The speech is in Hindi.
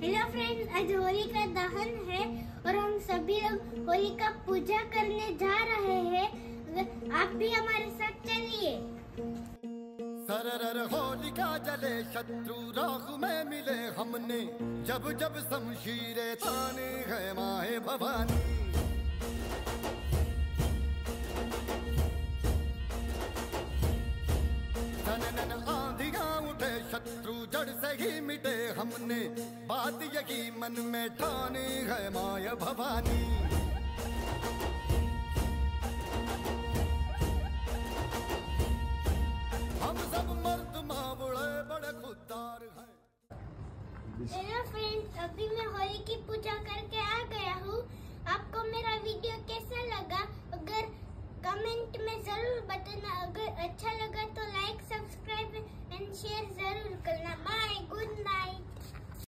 हेलो फ्रेंड्स, आज होली का दहन है और हम सभी लोग होली का पूजा करने जा रहे हैं। आप भी हमारे साथ चलिए। सरर होलिका जले शत्रु राख में मिले हमने, जब जब शमशीरें ताने है माए भवानी। नन आंधियां उठे शत्रु जड़ से ही मिटे हमने, बात यही मन में ठानी है माया भवानी। हम सब मर्द मावड़े बड़े खुददार हैं। हेलो फ्रेंड्स, अभी मैं होली की पूजा करके आ गया हूँ। आपको मेरा वीडियो कैसा लगा अगर कमेंट में जरूर बताना। अगर अच्छा लगा तो लाइक, सब्सक्राइब एंड शेयर जरूर करना। Bye, good night.